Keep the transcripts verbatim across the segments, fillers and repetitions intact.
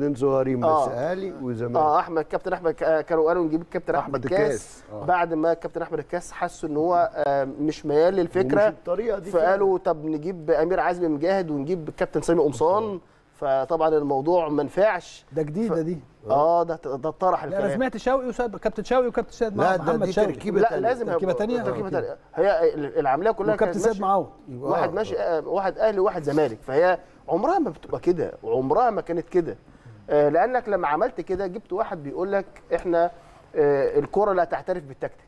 اثنين صغيرين بس آه. اهلي وزمالك. اه احمد كابتن احمد كانوا قالوا نجيب الكابتن احمد, أحمد الكاس, الكاس. آه. بعد ما الكابتن احمد الكاس حسوا ان هو آه مش ميال للفكره ومش الطريقه دي، فقالوا طب نجيب امير عزمي مجاهد ونجيب الكابتن سامي قمصان، فطبعا الموضوع ما نفعش. ده جديده دي. اه ده ده اتطرح لا الكلام. انا سمعت شوقي وسيد كابتن شوقي وكابتن سيد لا ده محمد دي شوقي. تركيبه لا تانية. لازم تركيبه ثانيه تركيبه ثانيه. هي العمليه كلها وكابتن كانت سيد ماشيه معاهم. واحد ماشي واحد اهلي وواحد زمالك، فهي عمرها ما بتبقى كده وعمرها ما كانت كده. آه لانك لما عملت كده جبت واحد بيقول لك احنا آه الكره لا تعترف بالتكتيك.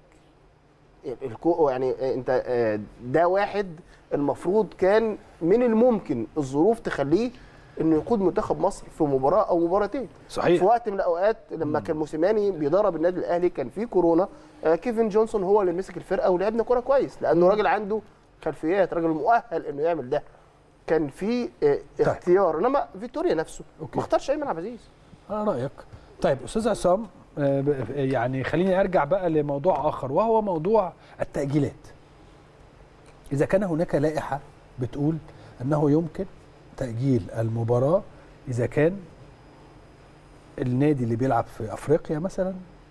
الكو يعني انت آه ده واحد المفروض كان من الممكن الظروف تخليه انه يقود منتخب مصر في مباراه او مباراتين. صحيح. في وقت من الاوقات لما كان موسيماني بيدرب النادي الاهلي كان في كورونا، آه كيفن جونسون هو اللي مسك الفرقه ولعبنا كوره كويس لانه راجل عنده خلفيات، راجل مؤهل انه يعمل ده. كان في اه اختيار، انما فيتوريا نفسه ما اختارش ايمن عبد العزيز. على رايك. طيب استاذ عصام، يعني خليني ارجع بقى لموضوع اخر وهو موضوع التاجيلات. اذا كان هناك لائحه بتقول انه يمكن تاجيل المباراه اذا كان النادي اللي بيلعب في افريقيا مثلا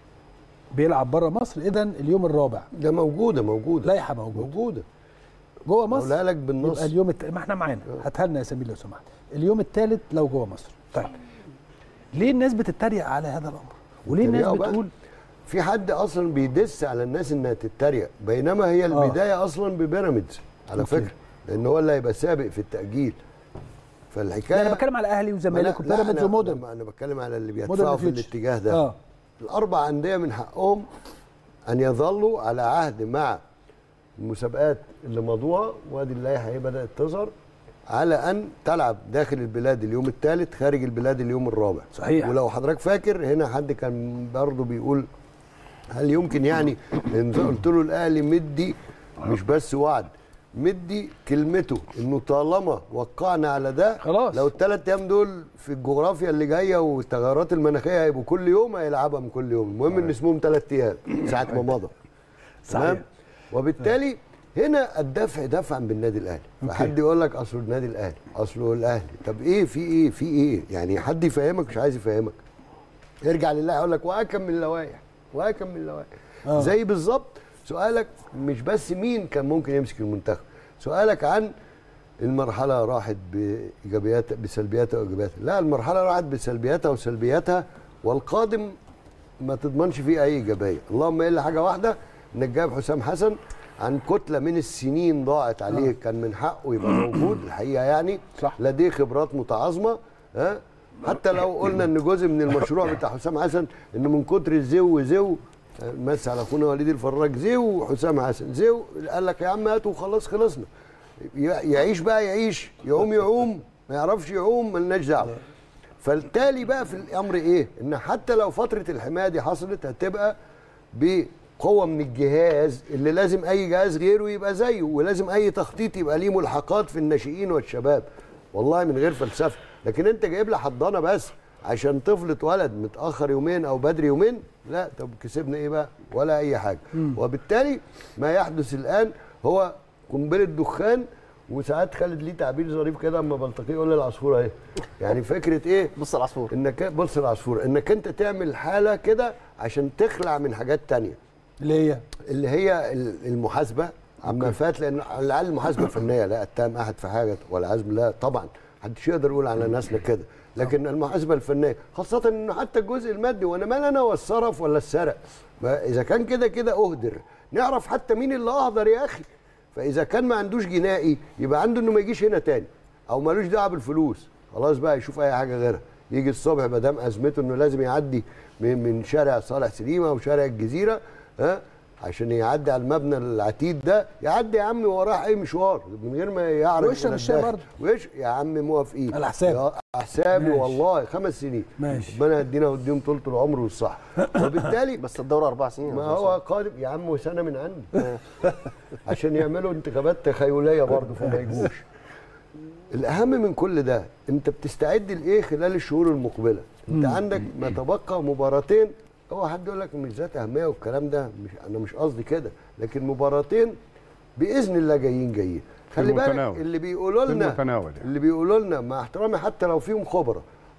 بيلعب بره مصر، اذا اليوم الرابع ده موجوده موجوده لائحه موجوده موجوده جوه مصر. اقولها لك بالنص. يبقى اليوم الت... ما احنا معانا، هاتها لنا يا سمير لو سمحت. اليوم الثالث لو جوه مصر. طيب ليه الناس بتتريق على هذا الامر؟ وليه الناس بتقول في حد اصلا بيدس على الناس انها تتريق، بينما هي البدايه آه. اصلا ببيراميدز على أوكي. فكره، لان هو اللي هيبقى سابق في التاجيل. فالحكايه انا بتكلم على اهلي وزمالك وبيراميدز ومودرن. انا بتكلم على اللي بيدفعوا في الاتجاه ده. آه. الاربع انديه من حقهم ان يظلوا على عهد مع المسابقات اللي مضوها، وادي اللائحه هي بدات تظهر، على ان تلعب داخل البلاد اليوم الثالث، خارج البلاد اليوم الرابع. صحيح. ولو حضرتك فاكر هنا حد كان برضه بيقول هل يمكن يعني ان قلت له الاهلي مدي مش بس وعد، مدي كلمته انه طالما وقعنا على ده خلاص، لو الثلاث ايام دول في الجغرافيا اللي جايه والتغيرات المناخيه هيبقوا كل يوم هيلعبها من كل يوم، المهم ان اسمهم ثلاث ايام ساعه ما مضى. صحيح. وبالتالي هنا الدفع دفعا بالنادي الاهلي. فحد يقول لك اصله النادي الاهلي، اصله الاهلي، طب ايه في ايه في ايه؟ يعني حد يفهمك مش عايز يفهمك. ارجع لله يقول لك واكمل اللوائح واكمل اللوائح. آه. زي بالظبط سؤالك مش بس مين كان ممكن يمسك المنتخب، سؤالك عن المرحله راحت بايجابياتها بسلبياتها وايجابياتها. لا، المرحله راحت بسلبياتها وسلبياتها، والقادم ما تضمنش فيه اي ايجابيه. اللهم الا حاجه واحده، انك جايب حسام حسن عن كتله من السنين ضاعت عليه، آه. كان من حقه يبقى موجود الحقيقه، يعني صح. لديه خبرات متعاظمه. ها حتى لو قلنا ان جزء من المشروع بتاع حسام حسن انه من كتر الزو زو مس على اخونا وليد الفراج زو حسام حسن زو، قال لك يا عم هات وخلاص خلصنا. يعيش بقى يعيش، يعوم يعوم، ما يعرفش يعوم مالناش دعوه. فالتالي بقى في الامر ايه؟ ان حتى لو فتره الحمايه دي حصلت هتبقى بقوه من الجهاز اللي لازم اي جهاز غيره يبقى زيه، ولازم اي تخطيط يبقى ليه ملحقات في الناشئين والشباب. والله من غير فلسفه، لكن انت جايب لي حضانه بس عشان طفل اتولد متاخر يومين او بدري يومين، لا طب كسبنا ايه بقى؟ ولا اي حاجه. م. وبالتالي ما يحدث الان هو قنبله دخان. وساعات خالد ليه تعبير ظريف كده اما بلطقيه يقول لي العصفوره اهي. يعني فكره ايه؟ بص العصفور، انك بص العصفوره، انك انت تعمل حاله كده عشان تخلع من حاجات ثانيه اللي هي اللي هي المحاسبه عما فات، لان على الاقل المحاسبه فنيه، لا اتهم احد في حاجه ولا عزم، لا طبعا محدش يقدر يقول على ناسنا كده، لكن المحاسبه الفنيه خاصه انه حتى الجزء المادي، وانا مال انا والصرف ولا السرق، اذا كان كده كده اهدر نعرف حتى مين اللي اهدر يا اخي. فاذا كان ما عندوش جنائي يبقى عنده انه ما يجيش هنا تاني، او مالوش دعوه بالفلوس، خلاص بقى يشوف اي حاجه غيرها. يجي الصبح ما دام ازمته انه لازم يعدي من شارع صالح سليمه وشارع الجزيره، ها عشان يعدي على المبنى العتيد ده، يعدي يا عم وراه اي مشوار من غير ما يعرف وش الشاي برضه وش يا عم موافقين على حسابي على حسابي والله خمس سنين ماشي، ربنا يدينا ويديهم طول العمر والصحه. وبالتالي بس الدوره اربع سنين ما هو قادم يا عم وسنه من عندي عشان يعملوا انتخابات تخيليه برضه فما يجوش. الاهم من كل ده انت بتستعد لايه خلال الشهور المقبله؟ انت عندك ما تبقى مباراتين، هو حد يقول لك مش ذات اهميه والكلام ده، مش انا مش قصدي كده، لكن مباراتين باذن الله جايين جايين. خلي بالك اللي بيقولوا لنا اللي بيقولوا لنا مع احترامي حتى لو فيهم خبره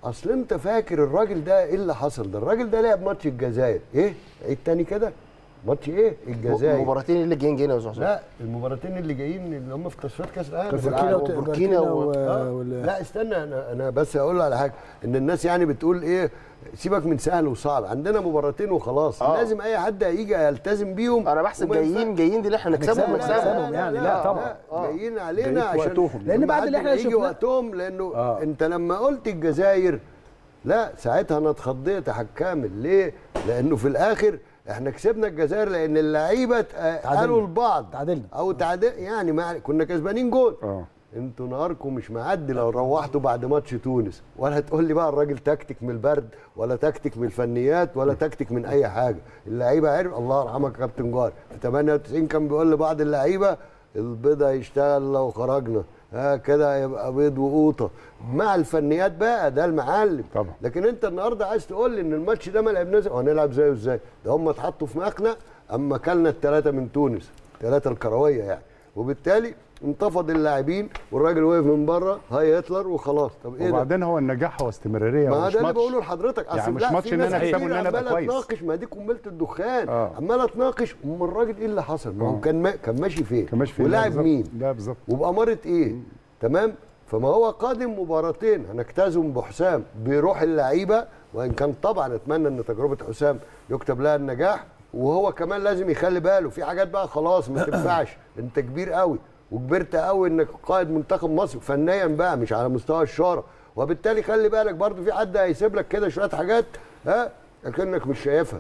اصل انت فاكر الراجل ده ايه اللي حصل؟ ده الراجل ده لعب ماتش الجزائر، ايه عيد تاني كده؟ ماتش ايه؟ الجزائر. المباراتين اللي جايين جايين يا استاذ حسام. لا المباراتين اللي جايين اللي هم في تصفيات كاس العالم. بوركينا وبوركينا و... آه. لا استنى، انا انا بس اقول على حاجه، ان الناس يعني بتقول ايه، سيبك من سهل وصعب، عندنا مباراتين وخلاص. آه. لازم اي حد هيجي يلتزم بيهم. انا بحسب جايين جايين دي اللي احنا نكسبهم نكسبهم يعني. لا, لا طبعا لا جايين علينا عشان لان بعد اللي احنا شفناه وقتهم، لانه آه. انت لما قلت الجزائر لا ساعتها انا اتخضيت يا حاج كامل. ليه؟ لانه في الاخر احنا كسبنا الجزائر لان اللعيبه قالوا لبعض تعادلنا او تعادل يعني مع كنا كسبانين جول. اه انتوا نهاركم مش معدي لو روحتوا بعد ماتش تونس، ولا هتقول لي بقى الراجل تكتيك من البرد ولا تكتيك من الفنيات ولا تكتيك من اي حاجه. اللعيبه عرف، الله يرحمك يا كابتن جوهر في ثمانية وتسعين كان بيقول لبعض اللعيبه البيض هيشتغل لو خرجنا، ها كده يبقى بيض وقوطه. مع الفنيات بقى ده المعلم طبعا. لكن انت النهارده عايز تقول لي ان الماتش ده ما لعبناش، هنلعب زيه ازاي؟ ده هم اتحطوا في مخنق اما كلنا الثلاثه من تونس، ثلاثه الكرويه يعني، وبالتالي انتفض اللاعبين والراجل وقف من بره هاي هتلر وخلاص. طب ايه وبعدين ده؟ هو النجاح هو استمراريه، ما ده اللي بقوله لحضرتك. يعني مش ماتش ان انا اكسبه ان انا ابقى كويس. اتناقش، ما دي قنبله الدخان. آه. عمال اتناقش ام الراجل ايه اللي حصل؟ ما هو كان ما كان ماشي فين؟ كان ماشي فين ولاعب مين؟ ده بالظبط. وبأمارة ايه؟ م. تمام؟ فما هو قادم مباراتين هنجتازم بحسام بروح اللعيبه، وان كان طبعا اتمنى ان تجربه حسام يكتب لها النجاح، وهو كمان لازم يخلي باله في حاجات بقى خلاص ما تنفعش. انت كبير قوي وكبرت قوي انك قائد منتخب مصر فنيا بقى مش على مستوى الشاره، وبالتالي خلي بالك برضو في حد هيسيب لك كده شويه حاجات ها لكنك مش شايفها.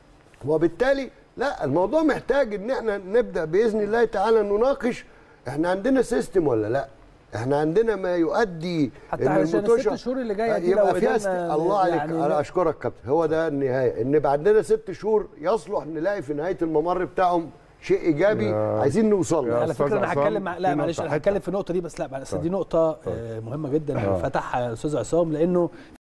وبالتالي لا الموضوع محتاج ان احنا نبدا باذن الله تعالى نناقش احنا عندنا سيستم ولا لا؟ احنا عندنا ما يؤدي حتى عشان الست شهور اللي جايه دي يبقى فيها است... الله عليك يعني انا اشكرك كابتن. هو ده النهايه، ان يبقى عندنا ست شهور يصلح نلاقي في نهايه الممر بتاعهم شيء ايجابي عايزين نوصل له. على فكره انا هتكلم مع... لا معلش انا هتكلم في النقطه دي، بس لا بس دي نقطه مهمه جدا فتحها الاستاذ عصام، لانه